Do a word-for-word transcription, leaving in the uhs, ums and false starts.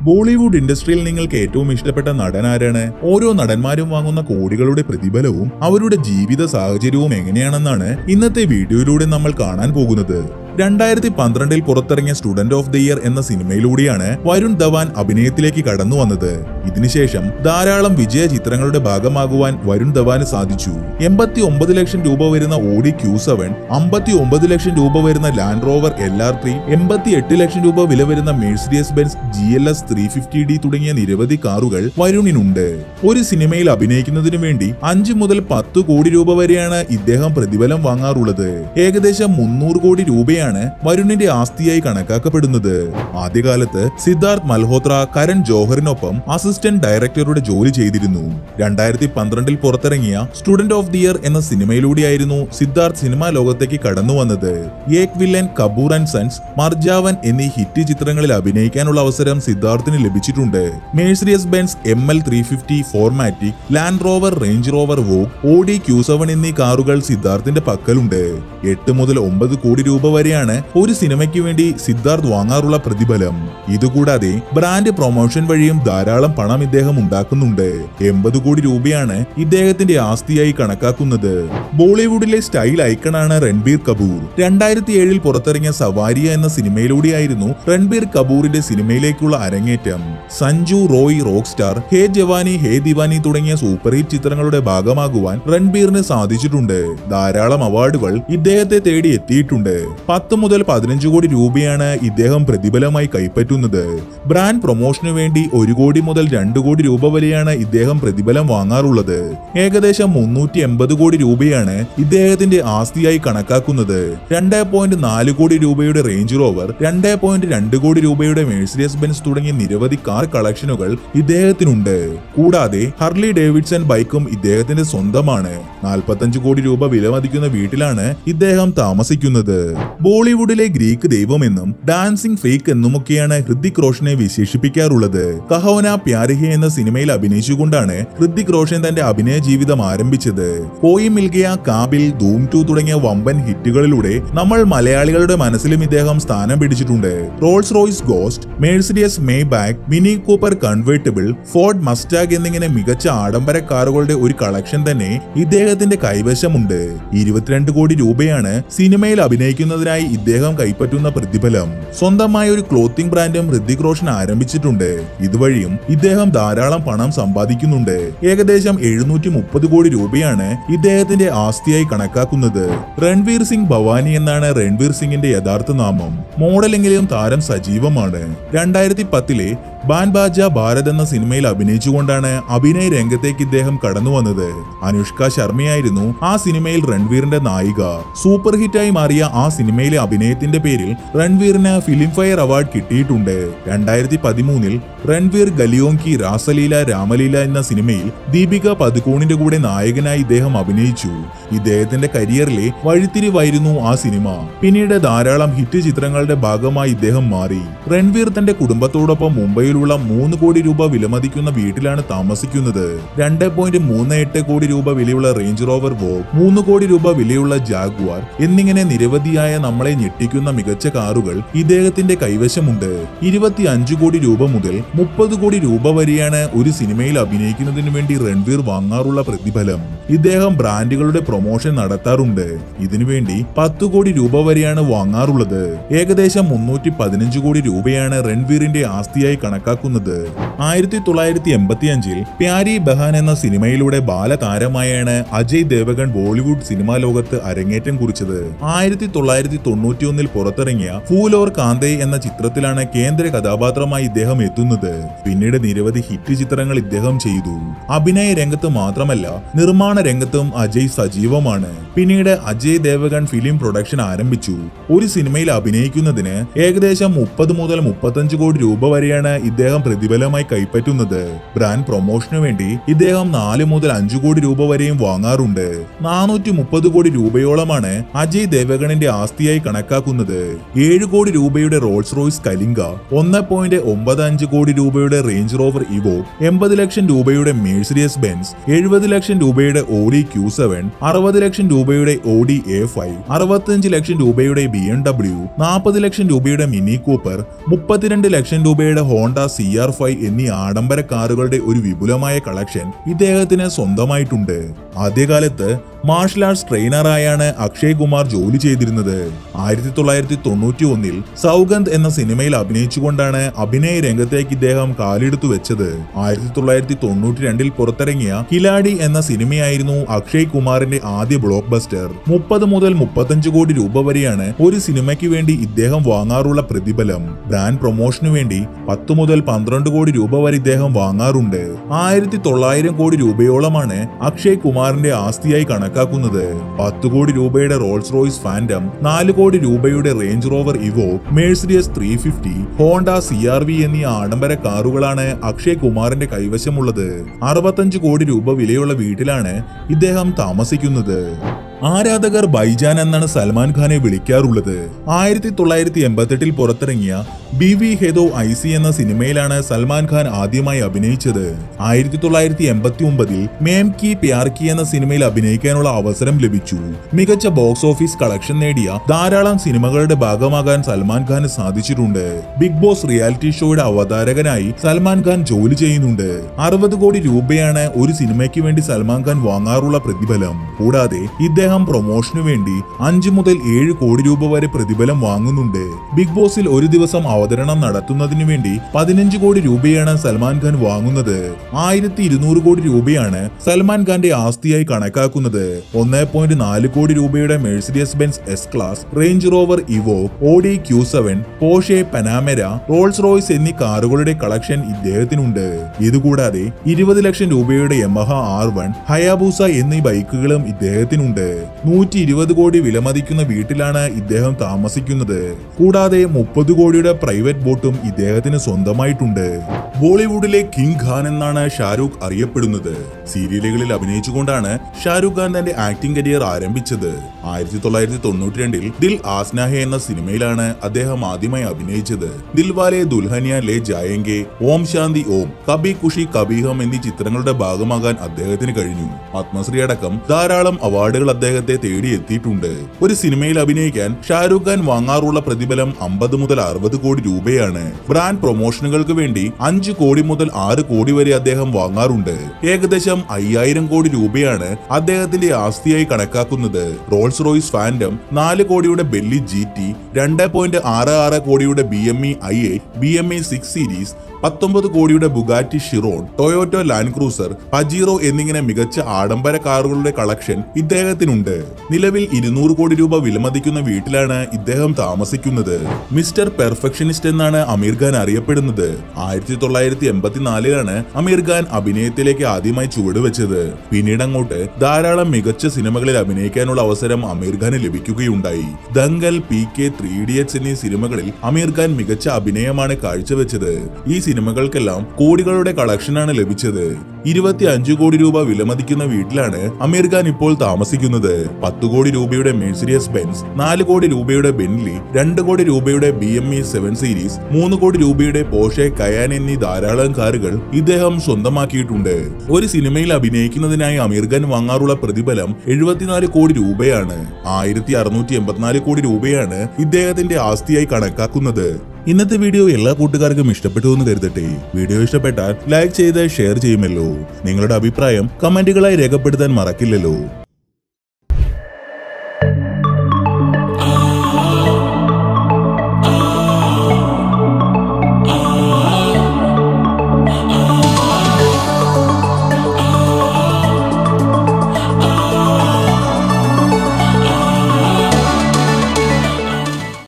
ബോളിവുഡ് ഇൻഡസ്ട്രിയിൽ നിങ്ങൾക്ക് ഏറ്റവും ഇഷ്ടപ്പെട്ട നടൻ ആരാണ്? ഓരോ നടന്മാരും വാങ്ങുന്ന കോടികളുടെ പ്രതിഫലവും അവരുടെ ജീവിത സാഹചര്യവും എങ്ങനെയാണെന്നാണ് ഇന്നത്തെ വീഡിയോയിലൂടെ നമ്മൾ കാണാൻ പോകുന്നത്. രണ്ടായിരത്തി പന്ത്രണ്ടിൽ പുറത്തിറങ്ങിയ സ്റ്റുഡന്റ് ഓഫ് ദി ഇയർ എന്ന സിനിമയിലൂടെയാണ് വരുൺ ധവാൻ അഭിനയത്തിലേക്ക് കടന്നു വന്നത്. ഇതിനുശേഷം ധാരാളം വിജയ ചിത്രങ്ങളുടെ ഭാഗമാകുവാൻ വരുൺ ധവാന് സാധിച്ചു. എൺപത്തി ഒമ്പത് ലക്ഷം രൂപ വരുന്ന ഓഡി ക്യൂ സെവൻ, അമ്പത്തി ഒമ്പത് ലക്ഷം രൂപ വരുന്ന Land Rover L R three, എൺപത്തി എട്ട് ലക്ഷം രൂപ വില വരുന്ന Mercedes Benz G L S three fifty D തുടങ്ങിയ നിരവധി കാറുകൾ വരുണിനുണ്ട്. ഒരു സിനിമയിൽ അഭിനയിക്കുന്നതിനു വേണ്ടി അഞ്ച് മുതൽ പത്ത് കോടി രൂപ വരെയാണ് ഇദ്ദേഹം പ്രതിഫലം വാങ്ങാറുള്ളത്. ഏകദേശം മുന്നൂറ് കോടി രൂപയാണ് വരുണിന്റെ ആസ്തിയായി കണക്കാക്കപ്പെടുന്നത്. ആദ്യകാലത്ത് സിദ്ധാർത്ഥ് മൽഹോത്ര കരൺ ജോഹറിനൊപ്പം അസിസ്റ്റന്റ് ഡയറക്ടറുടെ ജോലി ചെയ്തിരുന്നു. രണ്ടായിരത്തി പന്ത്രണ്ടിൽ പുറത്തിറങ്ങിയ സ്റ്റുഡന്റ് ഓഫ് ദി ഇയർ എന്ന സിനിമയിലൂടെയായിരുന്നു സിദ്ധാർത്ഥ് സിനിമാ ലോകത്തേക്ക് കടന്നു വന്നത്. ഏക് വില്ലൻ, കപൂർ ആൻഡ് സൺസ്, മർജാവൻ എന്നീ ഹിറ്റ് ചിത്രങ്ങളിൽ അഭിനയിക്കാനുള്ള അവസരം സിദ്ധാർത്ഥിന് ലഭിച്ചിട്ടുണ്ട്. Mercedes Benz M L three fifty, Formatic, Land Rover, Range Rover Vogue, Audi Q seven എന്നീ കാറുകൾ സിദ്ധാർത്ഥിന്റെ പക്കലുണ്ട്. എട്ട് മുതൽ ഒമ്പത് കോടി രൂപ വരെയാണ് ഒരു സിനിമയ്ക്ക് വേണ്ടി സിദ്ധാർത്ഥ് വാങ്ങാറുള്ള പ്രതിഫലം. ഇതുകൂടാതെ ബ്രാൻഡ് പ്രൊമോഷൻ വഴിയും ധാരാളം പണം ഇദ്ദേഹം ഉണ്ടാക്കുന്നുണ്ട്. എൺപത് കോടി രൂപയാണ് ഇദ്ദേഹത്തിന്റെ ആസ്തിയായി കണക്കാക്കുന്നത്. ബോളിവുഡിലെ സ്റ്റൈൽ ഐക്കണാണ് രൺബീർ കപൂർ. രണ്ടായിരത്തി ഏഴിൽ പുറത്തിറങ്ങിയ സവാരിയ എന്ന സിനിമയിലൂടെയായിരുന്നു രൺബീർ കപൂറിന്റെ സിനിമയിലേക്കുള്ള അരങ്ങേറ്റം. സഞ്ജു, റോയ്, റോക്ക് സ്റ്റാർ, ഹേ ജവാനി, ഹേ ദിവാനി തുടങ്ങിയ സൂപ്പർ ഹിറ്റ് ചിത്രങ്ങളുടെ ഭാഗമാകുവാൻ രൺബീറിന് സാധിച്ചിട്ടുണ്ട്. ധാരാളം അവാർഡുകൾ ഇദ്ദേഹത്തെ തേടി എത്തിയിട്ടുണ്ട്. പത്ത് മുതൽ പതിനഞ്ച് കോടി രൂപയാണ് ഇദ്ദേഹം പ്രതിഫലമായി കൈപ്പറ്റുന്നത്. ബ്രാൻഡ് പ്രൊമോഷനു വേണ്ടി ഒരു കോടി മുതൽ രണ്ട് കോടി രൂപ വരെയാണ് ഇദ്ദേഹം പ്രതിഫലം വാങ്ങാറുള്ളത്. ഏകദേശം മുന്നൂറ്റി എൺപത് കോടി രൂപയാണ് ഇദ്ദേഹത്തിന്റെ ആസ്തിയായി കണക്കാക്കുന്നത്. രണ്ട് പോയിന്റ് നാല് കോടി രൂപയുടെ റേഞ്ച് റോവർ, രണ്ട് പോയിന്റ് രണ്ട് കോടി രൂപയുടെ മെഴ്സിഡിയസ് ബെൻസ് തുടങ്ങിയ നിരവധി കാർ കളക്ഷനുകൾ ഇദ്ദേഹത്തിനുണ്ട്. കൂടാതെ ഹർലി ഡേവിഡ്സൺ ബൈക്കും ഇദ്ദേഹത്തിന്റെ സ്വന്തമാണ്. നാൽപ്പത്തഞ്ച് കോടി രൂപ വിലമതിക്കുന്ന വീട്ടിലാണ് ഇദ്ദേഹം താമസിക്കുന്നത്. ബോളിവുഡിലെ ഗ്രീക്ക് ദൈവമെന്നും ഡാൻസിംഗ് ഫേക്ക് എന്നുമൊക്കെയാണ് ഹൃതിക് റോഷനെ വിശേഷിപ്പിക്കാറുള്ളത്. കഹോന പ്യാർ ഹേ എന്ന സിനിമയിൽ അഭിനയിച്ചുകൊണ്ടാണ് ഹൃതിക് റോഷൻ തന്റെ അഭിനയ ജീവിതം ആരംഭിച്ചത്. കോയി മിൽ ഗയ, കാബിൽ, ധൂം ടു തുടങ്ങിയ വമ്പൻ ഹിറ്റുകളിലൂടെ നമ്മൾ മലയാളികളുടെ മനസ്സിലും ഇദ്ദേഹം സ്ഥാനം പിടിച്ചിട്ടുണ്ട്. Rolls Royce Ghost, Mercedes Maybach, Mini Cooper convertible, Ford Mustang എന്നിങ്ങനെ മികച്ച ആഡംബര കാറുകളുടെ ഒരു കളക്ഷൻ തന്നെ ഇദ്ദേഹത്തിന്റെ കൈവശമുണ്ട്. ഇരുപത്തിരണ്ട് കോടി രൂപയാണ് സിനിമയിൽ അഭിനയിക്കുന്നതിനായി ഇദ്ദേഹം കൈപ്പറ്റുന്ന പ്രതിഫലം. സ്വന്തമായ ഒരു ക്ലോത്തിംഗ് ബ്രാൻഡും ഹൃതിക് റോഷൻ ആരംഭിച്ചിട്ടുണ്ട്. ഇതുവഴിയും ഇദ്ദേഹം ധാരാളം പണം സമ്പാദിക്കുന്നുണ്ട്. ഏകദേശം എഴുന്നൂറ്റി മുപ്പത് കോടി രൂപയാണ് ഇദ്ദേഹത്തിന്റെ ആസ്തിയായി കണക്കാക്കുന്നത്. രൺവീർ സിംഗ് ഭവാനി എന്നാണ് രൺവീർ സിംഗിന്റെ യഥാർത്ഥ നാമം. മോഡലിംഗിലും താരം സജീവമാണ്. രണ്ടായിരത്തി പത്തിലെ ബാൻ ബാജ ഭാരത് എന്ന സിനിമയിൽ അഭിനയിച്ചുകൊണ്ടാണ് അഭിനയ രംഗത്തേക്ക് ഇദ്ദേഹം കടന്നു വന്നത്. അനുഷ്ക ശർമ്മയായിരുന്നു ആ സിനിമയിൽ രൺവീറിന്റെ നായിക. സൂപ്പർ ഹിറ്റായി മാറിയ ആ സിനിമയിലെ അഭിനയത്തിന്റെ പേരിൽ രൺവീറിന് ഫിലിം ഫെയർ അവാർഡ് കിട്ടിയിട്ടുണ്ട്. രണ്ടായിരത്തി പതിമൂന്നിൽ രൺവീർ ഗലിയോങ്കി, രാസലീല, രാമലീല എന്ന സിനിമയിൽ ദീപിക പദുകോണിന്റെ കൂടെ നായകനായി ഇദ്ദേഹം അഭിനയിച്ചു. ഇദ്ദേഹത്തിന്റെ കരിയറിലെ വഴിത്തിരിവായിരുന്നു ആ സിനിമ. പിന്നീട് ധാരാളം ഹിറ്റ് ചിത്രങ്ങളുടെ ഭാഗമായി ഇദ്ദേഹം മാറി. രൺവീർ തന്റെ കുടുംബത്തോടൊപ്പം മുംബൈയിലുള്ള മൂന്ന് കോടി രൂപ വിലമതിക്കുന്ന വീട്ടിലാണ് താമസിക്കുന്നത്. രണ്ട് പോയിന്റ് മൂന്ന് എട്ട് കോടി രൂപ വിലയുള്ള റേഞ്ച് റോവർ വോഗ്, മൂന്ന് കോടി രൂപ വിലയുള്ള ജാഗ്വാർ എന്നിങ്ങനെ നിരവധിയായ നമ്മളെ ഞെട്ടിക്കുന്ന മികച്ച കാറുകൾ ഇദ്ദേഹത്തിന്റെ കൈവശമുണ്ട്. ഇരുപത്തി അഞ്ച് കോടി രൂപ മുതൽ മുപ്പത് കോടി രൂപ വരെയാണ് ഒരു സിനിമയിൽ അഭിനയിക്കുന്നതിനു വേണ്ടി രൺവീർ വാങ്ങാറുള്ള പ്രതിഫലം. ഇദ്ദേഹം ബ്രാൻഡുകളുടെ പ്രൊമോഷൻ നടത്താറുണ്ട്. ഇതിനുവേണ്ടി പത്ത് കോടി രൂപ വരെയാണ് വാങ്ങാറുള്ളത്. ഏകദേശം മുന്നൂറ്റി പതിനഞ്ച് കോടി രൂപയാണ് രൺവീറിന്റെ ആസ്തിയായി കണക്കാക്കുന്നത്. ആയിരത്തി തൊള്ളായിരത്തി എൺപത്തി അഞ്ചിൽ പ്യാരി ബഹാൻ എന്ന സിനിമയിലൂടെ ബാലതാരമായാണ് അജയ് ദേവഗൺ ബോളിവുഡ് സിനിമാ ലോകത്ത് അരങ്ങേറ്റം കുറിച്ചത്. ആയിരത്തി തൊള്ളായിരത്തി തൊണ്ണൂറ്റി ഒന്നിൽ പുറത്തിറങ്ങിയ ഫൂൽ ഓർ കാന്തേ എന്ന ചിത്രത്തിലാണ് കേന്ദ്ര കഥാപാത്രമായി ഇദ്ദേഹം എത്തുന്നത്. പിന്നീട് നിരവധി ഹിറ്റ് ചിത്രങ്ങൾ ഇദ്ദേഹം ചെയ്തു. അഭിനയ രംഗത്ത് മാത്രമല്ല നിർമ്മാണ രംഗത്തും അജയ് സജീവമാണ്. പിന്നീട് അജയ് ദേവഗൺ ഫിലിം പ്രൊഡക്ഷൻ ആരംഭിച്ചു. ഒരു സിനിമയിൽ അഭിനയിക്കുന്നതിന് ഏകദേശം മുപ്പത് മുതൽ മുപ്പത്തഞ്ച് കോടി രൂപ വരെയാണ് ഇദ്ദേഹം പ്രതിഫലമായി കൈപ്പറ്റുന്നത്. ബ്രാൻഡ് പ്രൊമോഷനു വേണ്ടി ഇദ്ദേഹം നാല് മുതൽ അഞ്ചു കോടി രൂപ വരെയും വാങ്ങാറുണ്ട്. നാനൂറ്റി മുപ്പത് കോടി രൂപയോളമാണ് അജയ് ദേവഗണിന്റെ ആസ്തിയായി കണക്കാക്കുന്നത്. ഏഴ് കോടി രൂപയുടെ റോൾസ് റോയ്സ് കലിംഗ, ഒന്ന് പോയിന്റ് ഒമ്പത് അഞ്ച് കോടി രൂപയുടെ റേഞ്ച് റോവർ ഇവോ, എൺപത് ലക്ഷം രൂപയുടെ മെഴ്സിഡിയസ് ബെൻസ്, എഴുപത് ലക്ഷം രൂപയുടെ ഓഡി ക്യൂ സെവൻ, അറുപത് ലക്ഷം രൂപയുടെ ഓഡി എ ഫൈവ്, അറുപത്തിയഞ്ച് ലക്ഷം രൂപയുടെ ബി എം ഡബ്ല്യു, നാൽപ്പത് ലക്ഷം രൂപയുടെ മിനി കൂപ്പർ, മുപ്പത്തിരണ്ട് ലക്ഷം രൂപയുടെ Honda Honda C R five എന്നീ ആഡംബര കാറുകളുടെ ഒരു വിപുലമായ കളക്ഷൻ ഇദ്ദേഹത്തിന് സ്വന്തമായിട്ടുണ്ട്. ആദ്യകാലത്ത് മാർഷൽ ആർട്സ് ട്രെയിനറായാണ് അക്ഷയ് കുമാർ ജോലി ചെയ്തിരുന്നത്. ആയിരത്തി തൊള്ളായിരത്തി തൊണ്ണൂറ്റി ഒന്നിൽ സൗഗന്ദ് എന്ന സിനിമയിൽ അഭിനയിച്ചുകൊണ്ടാണ് അഭിനയ രംഗത്തേക്ക് ഇദ്ദേഹം കാലെടുത്തു വെച്ചത്. ആയിരത്തി തൊള്ളായിരത്തി തൊണ്ണൂറ്റി രണ്ടിൽ പുറത്തിറങ്ങിയ കിലാഡി എന്ന സിനിമയായിരുന്നു അക്ഷയ് കുമാറിന്റെ ആദ്യ ബ്ലോക്ക് ബസ്റ്റർ. മുപ്പത് മുതൽ മുപ്പത്തഞ്ച് കോടി രൂപ വരെയാണ് ഒരു സിനിമയ്ക്ക് വേണ്ടി ഇദ്ദേഹം വാങ്ങാറുള്ള പ്രതിഫലം. ബ്രാൻഡ് പ്രൊമോഷനു വേണ്ടി പത്ത് മുതൽ പന്ത്രണ്ട് കോടി രൂപ വരെ ഇദ്ദേഹം വാങ്ങാറുണ്ട്. ആയിരത്തി തൊള്ളായിരം കോടി രൂപയോളമാണ് അക്ഷയ് കുമാറിന്റെ ആസ്തിയായി കണക്കാക്കുന്നത്. പത്ത് കോടി രൂപയുടെ റോൾസ് റോയ്സ് ഫാൻഡം, നാല് കോടി രൂപയുടെ Range Rover Evoque, Mercedes three fifty, Honda C R V എന്നീ ആഡംബര കാറുകളാണ് അക്ഷയ് കുമാറിന്റെ കൈവശമുള്ളത്. അറുപത്തഞ്ച് കോടി രൂപ വിലയുള്ള വീട്ടിലാണ് ഇദ്ദേഹം താമസിക്കുന്നത്. ആരാധകർ ബൈജാൻ എന്നാണ് സൽമാൻ ഖാനെ വിളിക്കാറുള്ളത്. ആയിരത്തി തൊള്ളായിരത്തി എൺപത്തെട്ടിൽ പുറത്തിറങ്ങിയ ബി വി ഹെദോ ഐ സി എന്ന സിനിമയിലാണ് സൽമാൻ ഖാൻ ആദ്യമായി അഭിനയിച്ചത്. ആയിരത്തി തൊള്ളായിരത്തി എൺപത്തി ഒമ്പതിൽ മേം കി പ്യാർ കി എന്ന സിനിമയിൽ അഭിനയിക്കാനുള്ള അവസരം ലഭിച്ചു. മികച്ച ബോക്സ് ഓഫീസ് കളക്ഷൻ നേടിയ ധാരാളം സിനിമകളുടെ ഭാഗമാകാൻ സൽമാൻ ഖാന് സാധിച്ചിട്ടുണ്ട്. ബിഗ് ബോസ് റിയാലിറ്റി ഷോയുടെ അവതാരകനായി സൽമാൻ ഖാൻ ജോലി ചെയ്യുന്നുണ്ട്. അറുപത് കോടി രൂപയാണ് ഒരു സിനിമയ്ക്ക് വേണ്ടി സൽമാൻ ഖാൻ വാങ്ങാറുള്ള പ്രതിഫലം. കൂടാതെ ഇദ്ദേഹം പ്രൊമോഷനു വേണ്ടി അഞ്ച് മുതൽ ഏഴ് കോടി രൂപ വരെ പ്രതിഫലം വാങ്ങുന്നുണ്ട്. ബിഗ് ബോസിൽ ഒരു ദിവസം അവതരണം നടത്തുന്നതിനു വേണ്ടി പതിനഞ്ച് കോടി രൂപയാണ് സൽമാൻ ഖാൻ വാങ്ങുന്നത്. ആയിരത്തി ഇരുന്നൂറ് കോടി രൂപയാണ് സൽമാൻ ഖാന്റെ ആസ്തിയായി കണക്കാക്കുന്നത്. ഒന്ന് പോയിന്റ് നാല് കോടി രൂപയുടെ Mercedes Benz S class, Range Rover Evoque, Audi Q seven, Porsche Panamera, Rolls Royce എന്നീ കാറുകളുടെ കളക്ഷൻ ഇദ്ദേഹത്തിനുണ്ട്. ഇതുകൂടാതെ ഇരുപത് ലക്ഷം രൂപയുടെ യമഹ ആർ വൺ, ഹയാബൂസ എന്നീ ബൈക്കുകളും ഇദ്ദേഹത്തിനുണ്ട്. നൂറ്റി ഇരുപത് കോടി വിലമതിക്കുന്ന വീട്ടിലാണ് ഇദ്ദേഹം താമസിക്കുന്നത്. കൂടാതെ മുപ്പത് കോടിയുടെ പ്രൈവറ്റ് ബോട്ടും ഇദ്ദേഹത്തിന് സ്വന്തമായിട്ടുണ്ട്. ബോളിവുഡിലെ കിങ് ഖാൻ എന്നാണ് ഷാരൂഖ് അറിയപ്പെടുന്നത്. സീരിയലുകളിൽ അഭിനയിച്ചുകൊണ്ടാണ് ഷാരൂഖ് ഖാൻ തന്റെ ആക്ടിംഗ് കരിയർ ആരംഭിച്ചത്. ആയിരത്തി തൊള്ളായിരത്തി തൊണ്ണൂറ്റി രണ്ടിൽ ദിൽ ആസ്നാഹെ എന്ന സിനിമയിലാണ് അദ്ദേഹം ആദ്യമായി അഭിനയിച്ചത്. ദിൽവാലെ ദുൽഹനിയ ലേ ജായേംഗെ, ഓം ശാന്തി ഓം, കബി ഖുഷി കബി ഹം എന്നീ ചിത്രങ്ങളുടെ ഭാഗമാകാൻ അദ്ദേഹത്തിന് കഴിഞ്ഞു. പത്മശ്രീ അടക്കം ധാരാളം അവാർഡുകൾ അദ്ദേഹത്തെ തേടിയെത്തിയിട്ടുണ്ട്. ഒരു സിനിമയിൽ അഭിനയിക്കാൻ ഷാരൂഖ് ഖാൻ വാങ്ങാറുള്ള പ്രതിഫലം അമ്പത് മുതൽ അറുപത് കോടി രൂപയാണ്. ബ്രാൻഡ് പ്രൊമോഷനുകൾക്ക് വേണ്ടി അഞ്ച് കോടി മുതൽ ആറ് കോടി വരെ അദ്ദേഹം വാങ്ങാറുണ്ട്. ഏകദേശം അയ്യായിരം കോടി രൂപയാണ് അദ്ദേഹത്തിന്റെ ആസ്തിയായി കണക്കാക്കുന്നത്. റോൾസ് റോയ്സ് ഫാൻഡം, നാല് കോടിയുടെ ബെല്ലി ജി ടി, രണ്ട് പോയിന്റ് ആറ് ആറ് കോടിയുടെ B M E I A, B M E six series, പത്തൊമ്പത് കോടിയുടെ Bugatti Chiron, Toyota Land Cruiser, Pajero എന്നിങ്ങനെ മികച്ച ആഡംബര കാറുകളുടെ കളക്ഷൻ ഇദ്ദേഹത്തിനുണ്ട്. നിലവിൽ ഇരുന്നൂറ് കോടി രൂപ വിലമതിക്കുന്ന വീട്ടിലാണ് ഇദ്ദേഹം താമസിക്കുന്നത്. മിസ്റ്റർ പെർഫെക്ഷനിസ്റ്റ് എന്നാണ് അമീർ ഖാൻ അറിയപ്പെടുന്നത്. ആയിരത്തി തൊള്ളായിരത്തി എൺപത്തിനാലിലാണ് അമീർ ഖാൻ അഭിനയത്തിലേക്ക് ആദ്യമായി ചുവടുവെച്ചത്. പിന്നീട് അങ്ങോട്ട് ധാരാളം മികച്ച സിനിമകളിൽ അഭിനയിക്കാനുള്ള അവസരം അമീർ ഖാന് ലഭിക്കുകയുണ്ടായി. Dangal, P K, three idiots എന്നീ സിനിമകളിൽ അമീർ ഖാൻ മികച്ച അഭിനയമാണ് കാഴ്ചവെച്ചത്. ഈ സിനിമകൾക്കെല്ലാം കോടികളുടെ കളക്ഷനാണ് ലഭിച്ചത്. ഇരുപത്തി അഞ്ചു കോടി രൂപ വിലമതിക്കുന്ന വീട്ടിലാണ് അമീർ ഖാൻ ഇപ്പോൾ താമസിക്കുന്നത്. പത്ത് കോടി രൂപയുടെ മെഴ്സിഡിയസ് ബെൻസ്, നാല് കോടി രൂപയുടെ ബെൻലി, രണ്ട് കോടി രൂപയുടെ B M E seven series, മൂന്ന് കോടി രൂപയുടെ പോഷെ കയാൻ എന്നീ ധാരാളം കാറുകൾ ഇദ്ദേഹം സ്വന്തമാക്കിയിട്ടുണ്ട്. ഒരു സിനിമയിൽ അഭിനയിക്കുന്നതിനായി അമീർ ഖാൻ വാങ്ങാറുള്ള പ്രതിഫലം എഴുപത്തിനാല് കോടി രൂപയാണ്. ആയിരത്തി അറുന്നൂറ്റി എൺപത്തിനാല് കോടി രൂപയാണ് ഇദ്ദേഹത്തിന്റെ ആസ്തിയായി കണക്കാക്കുന്നത്. ഇന്നത്തെ വീഡിയോ എല്ലാ കൂട്ടുകാർക്കും ഇഷ്ടപ്പെട്ടു എന്ന് കരുതട്ടെ. വീഡിയോ ഇഷ്ടപ്പെട്ടാൽ ലൈക്ക് ചെയ്ത് ഷെയർ ചെയ്യുമല്ലോ. നിങ്ങളുടെ അഭിപ്രായം കമന്റുകളായി രേഖപ്പെടുത്താൻ മറക്കില്ലല്ലോ.